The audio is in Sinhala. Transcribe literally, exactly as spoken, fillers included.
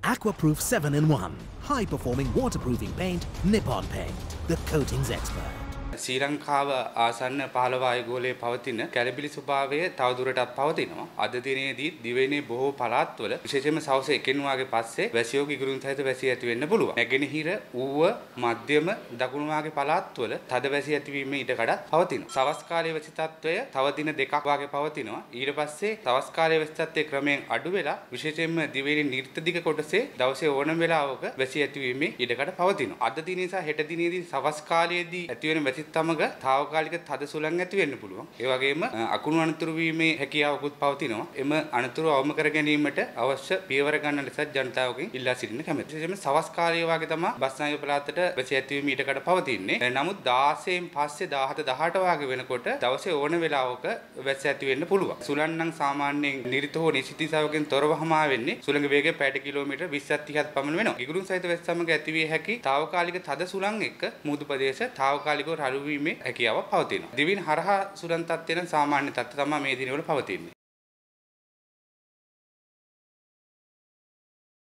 Aquaproof seven in one. High performing waterproofing paint, Nippon Paint. The coatings expert. ශ්‍රී ලංකාව ආසන්න පහළව ආයුගෝලයේ පවතින කැළඹිලි ස්වභාවය තවදුරටත් පවතිනවා. අද දිනේදී දිවයිනේ බොහෝ පළාත්වල විශේෂයෙන්ම සවස් එකිනෙවාගේ පස්සේ වැසියෝග ඉගුරුන් සහිත වැසිය ඇති වෙන්න පුළුවන්. නැගෙනහිර ඌව මධ්‍යම දකුණු වාගේ පළාත්වල තද වැසිය ඇතිවීමේ ඉඩකඩක් පවතිනවා. සවස් කාලයේ වැසි තත්වය තව දින දෙකක් වාගේ පවතිනවා. ඊට පස්සේ සවස් කාලයේ වැසි තත්ත්වය ක්‍රමයෙන් අඩු වෙලා විශේෂයෙන්ම දිවයිනේ නිර්ත දිග කොටසේ දවසේ ඕනම වෙලාවක වැසිය ඇතිවීමේ ඉඩකඩ පවතිනවා. අද දිනේ සහ හෙට දිනේදී සවස් කාලයේදී ඇති වෙන වැසි තමග తాවකාලික තද සුළං ඇති වෙන්න පුළුවන්. ඒ වගේම අකුණු අනතුරු වීමේ හැකියාවකුත් පවතිනවා. එම අනතුරු අවම කර ගැනීමට අවශ්‍ය පියවර ගන්න ලෙස ජනතාවගෙන් ඉල්ලා සිටින්න කැමැතියි. විශේෂයෙන්ම සවස් කාලයේ වගේ තමයි බස්නාහිර පළාතට වැසි ඇතිවීම ඊටකට පවතින්නේ. නමුත් දාසයෙන් පස්සේ දාහත දහඅට වගේ වෙනකොට දවසේ ඕන වෙලාවක වැසි ඇති වෙන්න පුළුවන්. සුළං නම් සාමාන්‍යයෙන් නිරිත හෝ නිසිත දිශාවකින් තොරව හමා වෙන්නේ සුළඟ වේගය පැයට කිලෝමීටර් විස්සක් තිහක් පමණ වෙනවා. ඉගුරුන් සහිත වැසි සමග ඇතිවිය හැකි తాවකාලික තද සුළං එක්ක මුහුදු ප්‍රදේශ తాවකාලිකව රළු වීමේ හැකියාවක් පවතිනවා. දිවින් හරහා සුළං තත්ත්වයන් සාමාන්‍ය තත්ත්ව තමයි මේ දිනවල පවතින්නේ.